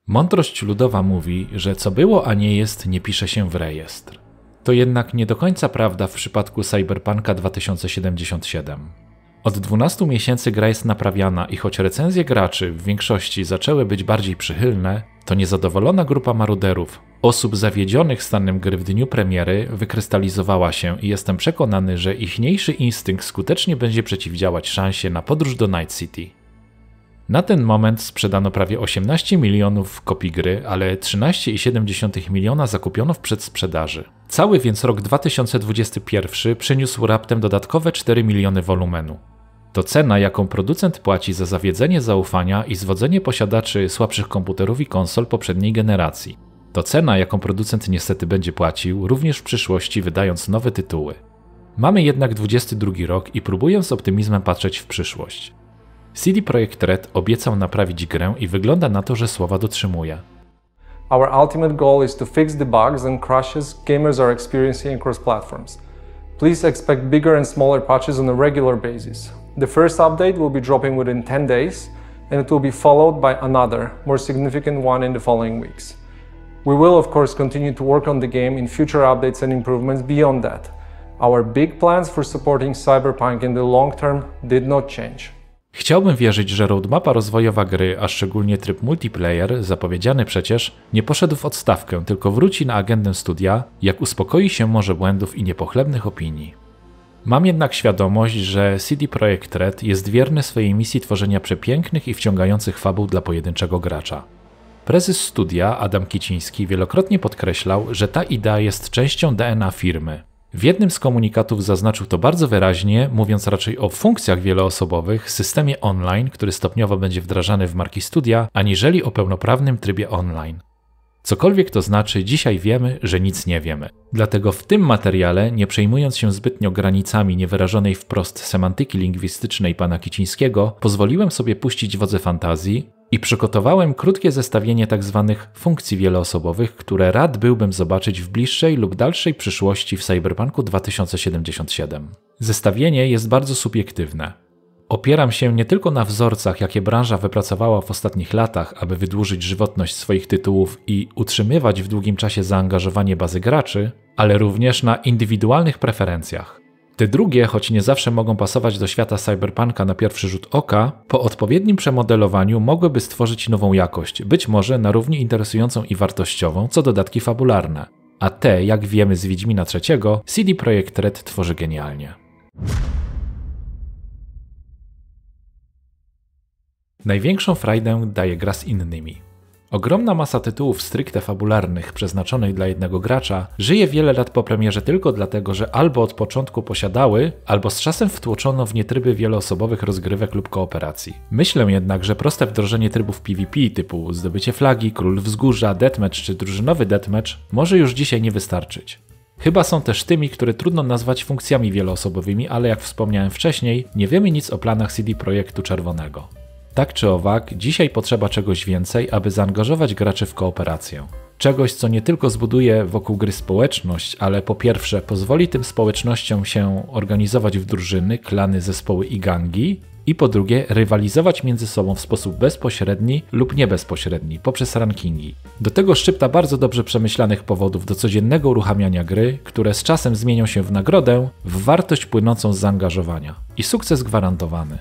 Mądrość ludowa mówi, że co było, a nie jest, nie pisze się w rejestr. To jednak nie do końca prawda w przypadku Cyberpunka 2077. Od 12 miesięcy gra jest naprawiana i choć recenzje graczy w większości zaczęły być bardziej przychylne, to niezadowolona grupa maruderów, osób zawiedzionych stanem gry w dniu premiery, wykrystalizowała się i jestem przekonany, że ichniejszy instynkt skutecznie będzie przeciwdziałać szansie na podróż do Night City. Na ten moment sprzedano prawie 18 milionów kopii gry, ale 13,7 miliona zakupiono w przedsprzedaży. Cały więc rok 2021 przyniósł raptem dodatkowe 4 miliony wolumenu. To cena, jaką producent płaci za zawiedzenie zaufania i zwodzenie posiadaczy słabszych komputerów i konsol poprzedniej generacji. To cena, jaką producent niestety będzie płacił również w przyszłości, wydając nowe tytuły. Mamy jednak 22 rok i próbuję z optymizmem patrzeć w przyszłość. CD Projekt Red obiecał naprawić grę i wygląda na to, że słowa dotrzymuje. Our ultimate goal is to fix the bugs and crashes gamers are experiencing across platforms. Please expect bigger and smaller patches on a regular basis. The first update will be dropping within 10 days, and it will be followed by another, more significant one in the following weeks. We will of course continue to work on the game in future updates and improvements beyond that. Our big plans for supporting Cyberpunk in the long term did not change. Chciałbym wierzyć, że roadmapa rozwojowa gry, a szczególnie tryb multiplayer, zapowiedziany przecież, nie poszedł w odstawkę, tylko wróci na agendę studia, jak uspokoi się morze błędów i niepochlebnych opinii. Mam jednak świadomość, że CD Projekt Red jest wierny swojej misji tworzenia przepięknych i wciągających fabuł dla pojedynczego gracza. Prezes studia, Adam Kiciński, wielokrotnie podkreślał, że ta idea jest częścią DNA firmy. W jednym z komunikatów zaznaczył to bardzo wyraźnie, mówiąc raczej o funkcjach wieloosobowych, systemie online, który stopniowo będzie wdrażany w marki studia, aniżeli o pełnoprawnym trybie online. Cokolwiek to znaczy, dzisiaj wiemy, że nic nie wiemy. Dlatego w tym materiale, nie przejmując się zbytnio granicami niewyrażonej wprost semantyki lingwistycznej pana Kicińskiego, pozwoliłem sobie puścić wodze fantazji i przygotowałem krótkie zestawienie tzw. funkcji wieloosobowych, które rad byłbym zobaczyć w bliższej lub dalszej przyszłości w Cyberpunku 2077. Zestawienie jest bardzo subiektywne. Opieram się nie tylko na wzorcach, jakie branża wypracowała w ostatnich latach, aby wydłużyć żywotność swoich tytułów i utrzymywać w długim czasie zaangażowanie bazy graczy, ale również na indywidualnych preferencjach. Te drugie, choć nie zawsze mogą pasować do świata cyberpunka na pierwszy rzut oka, po odpowiednim przemodelowaniu mogłyby stworzyć nową jakość, być może na równi interesującą i wartościową, co dodatki fabularne. A te, jak wiemy z Wiedźmina III, CD Projekt Red tworzy genialnie. Największą frajdę daje gra z innymi. Ogromna masa tytułów stricte fabularnych przeznaczonych dla jednego gracza żyje wiele lat po premierze tylko dlatego, że albo od początku posiadały, albo z czasem wtłoczono w nie tryby wieloosobowych rozgrywek lub kooperacji. Myślę jednak, że proste wdrożenie trybów PvP typu zdobycie flagi, król wzgórza, deathmatch czy drużynowy deathmatch może już dzisiaj nie wystarczyć. Chyba są też tymi, które trudno nazwać funkcjami wieloosobowymi, ale jak wspomniałem wcześniej, nie wiemy nic o planach CD Projektu Czerwonego. Tak czy owak, dzisiaj potrzeba czegoś więcej, aby zaangażować graczy w kooperację. Czegoś, co nie tylko zbuduje wokół gry społeczność, ale po pierwsze pozwoli tym społecznościom się organizować w drużyny, klany, zespoły i gangi, i po drugie rywalizować między sobą w sposób bezpośredni lub niebezpośredni poprzez rankingi. Do tego szczypta bardzo dobrze przemyślanych powodów do codziennego uruchamiania gry, które z czasem zmienią się w nagrodę, w wartość płynącą z zaangażowania. I sukces gwarantowany.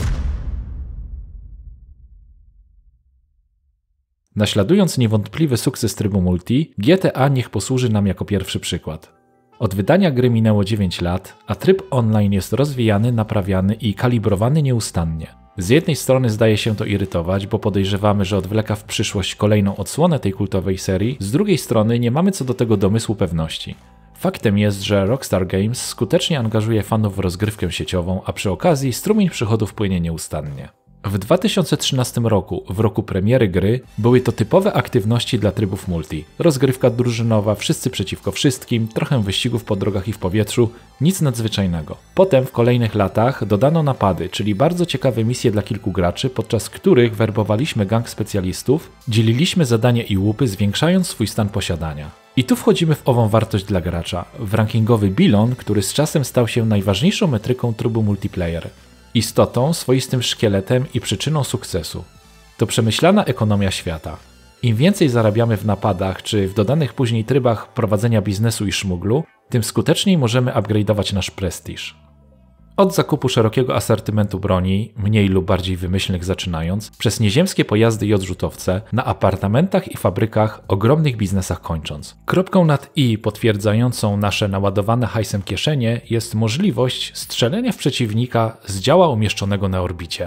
Naśladując niewątpliwy sukces trybu multi, GTA niech posłuży nam jako pierwszy przykład. Od wydania gry minęło 9 lat, a tryb online jest rozwijany, naprawiany i kalibrowany nieustannie. Z jednej strony zdaje się to irytować, bo podejrzewamy, że odwleka w przyszłość kolejną odsłonę tej kultowej serii, z drugiej strony nie mamy co do tego domysłu pewności. Faktem jest, że Rockstar Games skutecznie angażuje fanów w rozgrywkę sieciową, a przy okazji strumień przychodów płynie nieustannie. W 2013 roku, w roku premiery gry, były to typowe aktywności dla trybów multi. Rozgrywka drużynowa, wszyscy przeciwko wszystkim, trochę wyścigów po drogach i w powietrzu, nic nadzwyczajnego. Potem w kolejnych latach dodano napady, czyli bardzo ciekawe misje dla kilku graczy, podczas których werbowaliśmy gang specjalistów, dzieliliśmy zadania i łupy, zwiększając swój stan posiadania. I tu wchodzimy w ową wartość dla gracza, w rankingowy bilon, który z czasem stał się najważniejszą metryką trybu multiplayer. Istotą, swoistym szkieletem i przyczyną sukcesu. To przemyślana ekonomia świata. Im więcej zarabiamy w napadach czy w dodanych później trybach prowadzenia biznesu i szmuglu, tym skuteczniej możemy upgrade'ować nasz prestiż. Od zakupu szerokiego asortymentu broni, mniej lub bardziej wymyślnych zaczynając, przez nieziemskie pojazdy i odrzutowce, na apartamentach i fabrykach, ogromnych biznesach kończąc. Kropką nad i potwierdzającą nasze naładowane hajsem kieszenie jest możliwość strzelenia w przeciwnika z działa umieszczonego na orbicie.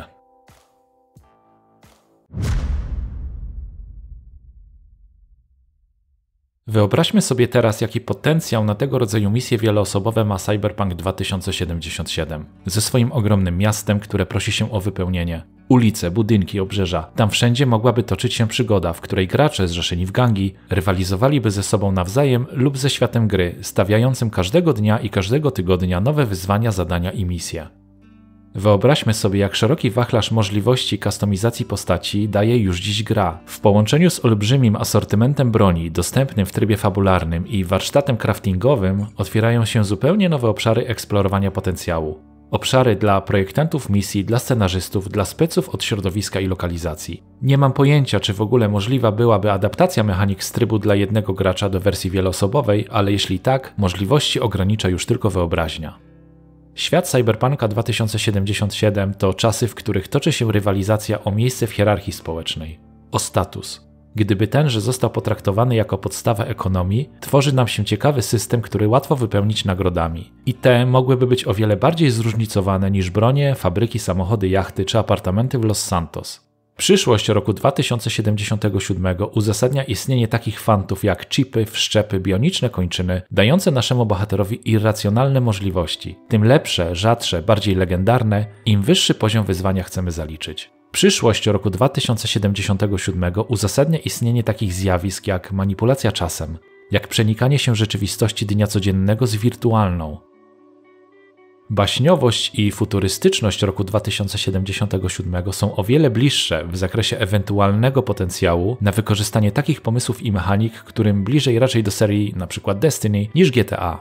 Wyobraźmy sobie teraz, jaki potencjał na tego rodzaju misje wieloosobowe ma Cyberpunk 2077. Ze swoim ogromnym miastem, które prosi się o wypełnienie. Ulice, budynki, obrzeża. Tam wszędzie mogłaby toczyć się przygoda, w której gracze zrzeszeni w gangi rywalizowaliby ze sobą nawzajem lub ze światem gry, stawiającym każdego dnia i każdego tygodnia nowe wyzwania, zadania i misje. Wyobraźmy sobie, jak szeroki wachlarz możliwości kustomizacji postaci daje już dziś gra. W połączeniu z olbrzymim asortymentem broni, dostępnym w trybie fabularnym i warsztatem craftingowym, otwierają się zupełnie nowe obszary eksplorowania potencjału. Obszary dla projektantów misji, dla scenarzystów, dla speców od środowiska i lokalizacji. Nie mam pojęcia, czy w ogóle możliwa byłaby adaptacja mechanik z trybu dla jednego gracza do wersji wieloosobowej, ale jeśli tak, możliwości ogranicza już tylko wyobraźnia. Świat Cyberpunka 2077 to czasy, w których toczy się rywalizacja o miejsce w hierarchii społecznej, o status. Gdyby tenże został potraktowany jako podstawa ekonomii, tworzy nam się ciekawy system, który łatwo wypełnić nagrodami. I te mogłyby być o wiele bardziej zróżnicowane niż bronie, fabryki, samochody, jachty czy apartamenty w Los Santos. Przyszłość roku 2077 uzasadnia istnienie takich fantów jak chipy, wszczepy, bioniczne kończyny, dające naszemu bohaterowi irracjonalne możliwości. Tym lepsze, rzadsze, bardziej legendarne, im wyższy poziom wyzwania chcemy zaliczyć. Przyszłość roku 2077 uzasadnia istnienie takich zjawisk jak manipulacja czasem, jak przenikanie się rzeczywistości dnia codziennego z wirtualną. Baśniowość i futurystyczność roku 2077 są o wiele bliższe w zakresie ewentualnego potencjału na wykorzystanie takich pomysłów i mechanik, którym bliżej raczej do serii np. Destiny niż GTA.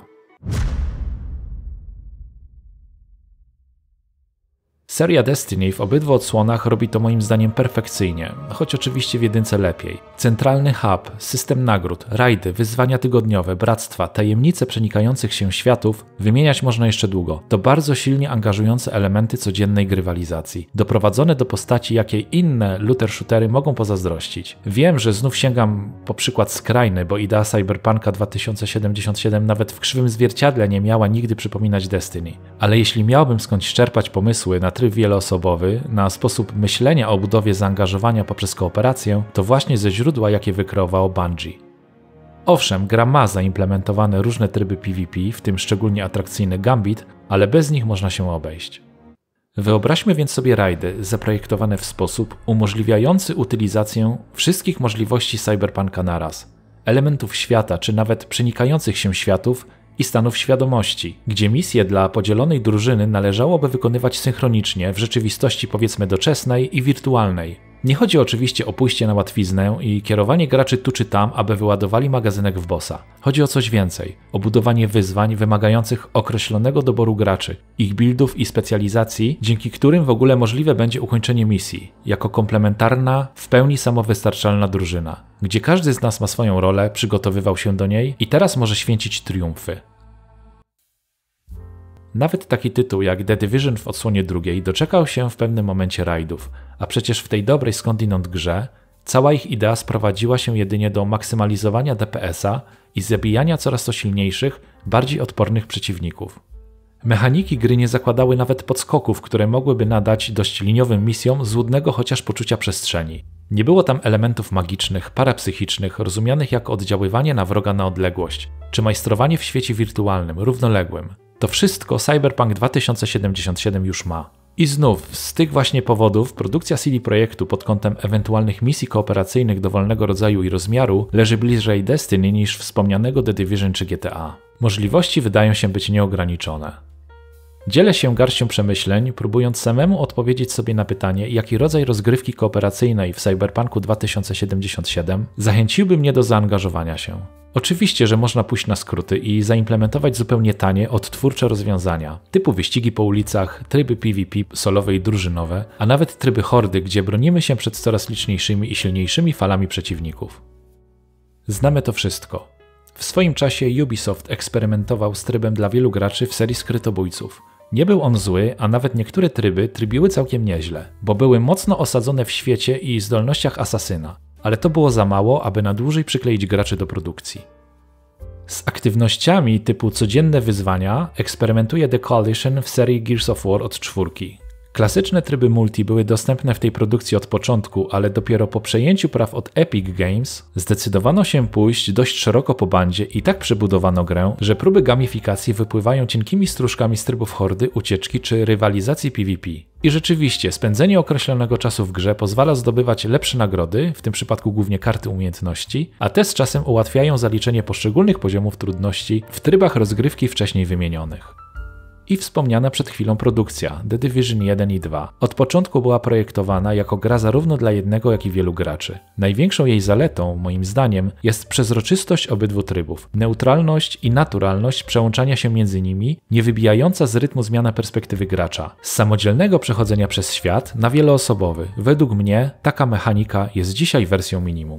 Seria Destiny w obydwu odsłonach robi to moim zdaniem perfekcyjnie, choć oczywiście w jedynce lepiej. Centralny hub, system nagród, rajdy, wyzwania tygodniowe, bractwa, tajemnice przenikających się światów wymieniać można jeszcze długo. To bardzo silnie angażujące elementy codziennej grywalizacji, doprowadzone do postaci, jakiej inne looter-shootery mogą pozazdrościć. Wiem, że znów sięgam po przykład skrajny, bo idea Cyberpunka 2077 nawet w krzywym zwierciadle nie miała nigdy przypominać Destiny. Ale jeśli miałbym skądś czerpać pomysły na tryb wieloosobowy, na sposób myślenia o budowie zaangażowania poprzez kooperację, to właśnie ze źródła, jakie wykreowało Bungie. Owszem, gra ma zaimplementowane różne tryby PvP, w tym szczególnie atrakcyjny Gambit, ale bez nich można się obejść. Wyobraźmy więc sobie rajdy zaprojektowane w sposób umożliwiający utylizację wszystkich możliwości Cyberpunka naraz, elementów świata czy nawet przenikających się światów i stanów świadomości, gdzie misje dla podzielonej drużyny należałoby wykonywać synchronicznie w rzeczywistości powiedzmy doczesnej i wirtualnej. Nie chodzi oczywiście o pójście na łatwiznę i kierowanie graczy tu czy tam, aby wyładowali magazynek w bossa. Chodzi o coś więcej, o budowanie wyzwań wymagających określonego doboru graczy, ich buildów i specjalizacji, dzięki którym w ogóle możliwe będzie ukończenie misji, jako komplementarna, w pełni samowystarczalna drużyna, gdzie każdy z nas ma swoją rolę, przygotowywał się do niej i teraz może święcić triumfy. Nawet taki tytuł jak The Division w odsłonie drugiej doczekał się w pewnym momencie rajdów, a przecież w tej dobrej skądinąd grze cała ich idea sprowadziła się jedynie do maksymalizowania DPS-a i zabijania coraz to silniejszych, bardziej odpornych przeciwników. Mechaniki gry nie zakładały nawet podskoków, które mogłyby nadać dość liniowym misjom złudnego chociaż poczucia przestrzeni. Nie było tam elementów magicznych, parapsychicznych, rozumianych jako oddziaływanie na wroga na odległość, czy majstrowanie w świecie wirtualnym, równoległym. To wszystko Cyberpunk 2077 już ma. I znów, z tych właśnie powodów produkcja CD Projektu pod kątem ewentualnych misji kooperacyjnych dowolnego rodzaju i rozmiaru leży bliżej Destiny niż wspomnianego The Division czy GTA. Możliwości wydają się być nieograniczone. Dzielę się garścią przemyśleń, próbując samemu odpowiedzieć sobie na pytanie, jaki rodzaj rozgrywki kooperacyjnej w Cyberpunku 2077 zachęciłby mnie do zaangażowania się. Oczywiście, że można pójść na skróty i zaimplementować zupełnie tanie, odtwórcze rozwiązania, typu wyścigi po ulicach, tryby PvP solowe i drużynowe, a nawet tryby hordy, gdzie bronimy się przed coraz liczniejszymi i silniejszymi falami przeciwników. Znamy to wszystko. W swoim czasie Ubisoft eksperymentował z trybem dla wielu graczy w serii Skrytobójców. Nie był on zły, a nawet niektóre tryby trybiły całkiem nieźle, bo były mocno osadzone w świecie i zdolnościach asasyna, ale to było za mało, aby na dłużej przykleić graczy do produkcji. Z aktywnościami typu codzienne wyzwania eksperymentuje The Coalition w serii Gears of War od 4. Klasyczne tryby multi były dostępne w tej produkcji od początku, ale dopiero po przejęciu praw od Epic Games zdecydowano się pójść dość szeroko po bandzie i tak przebudowano grę, że próby gamifikacji wypływają cienkimi stróżkami z trybów hordy, ucieczki czy rywalizacji PvP. I rzeczywiście, spędzenie określonego czasu w grze pozwala zdobywać lepsze nagrody, w tym przypadku głównie karty umiejętności, a te z czasem ułatwiają zaliczenie poszczególnych poziomów trudności w trybach rozgrywki wcześniej wymienionych. I wspomniana przed chwilą produkcja The Division 1 i 2 od początku była projektowana jako gra zarówno dla jednego, jak i wielu graczy. Największą jej zaletą, moim zdaniem, jest przezroczystość obydwu trybów, neutralność i naturalność przełączania się między nimi, nie wybijająca z rytmu zmiana perspektywy gracza. Z samodzielnego przechodzenia przez świat na wieloosobowy. Według mnie taka mechanika jest dzisiaj wersją minimum.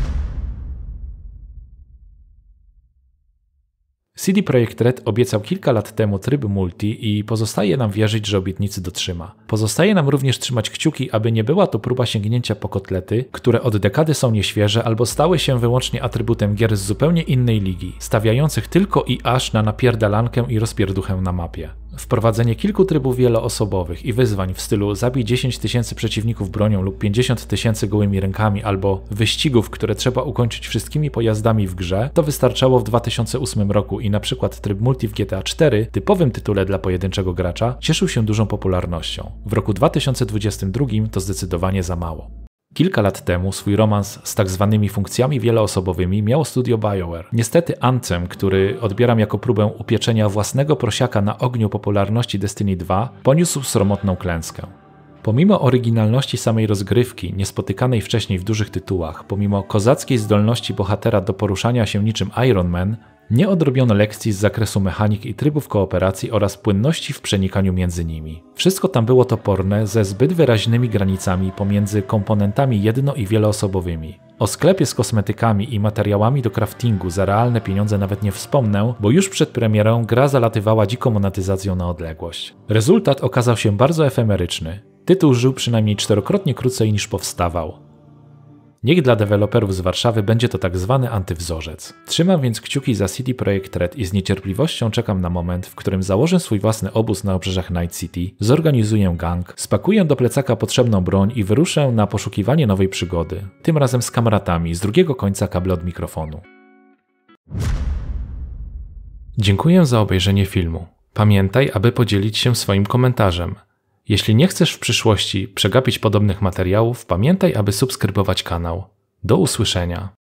CD Projekt Red obiecał kilka lat temu tryb multi i pozostaje nam wierzyć, że obietnicy dotrzyma. Pozostaje nam również trzymać kciuki, aby nie była to próba sięgnięcia po kotlety, które od dekady są nieświeże albo stały się wyłącznie atrybutem gier z zupełnie innej ligi, stawiających tylko i aż na napierdalankę i rozpierduchę na mapie. Wprowadzenie kilku trybów wieloosobowych i wyzwań w stylu zabij 10 000 przeciwników bronią lub 50 000 gołymi rękami albo wyścigów, które trzeba ukończyć wszystkimi pojazdami w grze, to wystarczało w 2008 roku i na przykład tryb multi w GTA 4, typowym tytule dla pojedynczego gracza, cieszył się dużą popularnością. W roku 2022 to zdecydowanie za mało. Kilka lat temu swój romans z tak zwanymi funkcjami wieloosobowymi miało studio BioWare. Niestety Anthem, który odbieram jako próbę upieczenia własnego prosiaka na ogniu popularności Destiny 2, poniósł sromotną klęskę. Pomimo oryginalności samej rozgrywki, niespotykanej wcześniej w dużych tytułach, pomimo kozackiej zdolności bohatera do poruszania się niczym Iron Man, nie odrobiono lekcji z zakresu mechanik i trybów kooperacji oraz płynności w przenikaniu między nimi. Wszystko tam było toporne ze zbyt wyraźnymi granicami pomiędzy komponentami jedno- i wieloosobowymi. O sklepie z kosmetykami i materiałami do craftingu za realne pieniądze nawet nie wspomnę, bo już przed premierą gra zalatywała dziką monetyzacją na odległość. Rezultat okazał się bardzo efemeryczny. Tytuł żył przynajmniej 4-krotnie krócej niż powstawał. Niech dla deweloperów z Warszawy będzie to tak zwany antywzorzec. Trzymam więc kciuki za CD Projekt Red i z niecierpliwością czekam na moment, w którym założę swój własny obóz na obrzeżach Night City, zorganizuję gang, spakuję do plecaka potrzebną broń i wyruszę na poszukiwanie nowej przygody. Tym razem z kamratami z drugiego końca kabla od mikrofonu. Dziękuję za obejrzenie filmu. Pamiętaj, aby podzielić się swoim komentarzem. Jeśli nie chcesz w przyszłości przegapić podobnych materiałów, pamiętaj, aby subskrybować kanał. Do usłyszenia.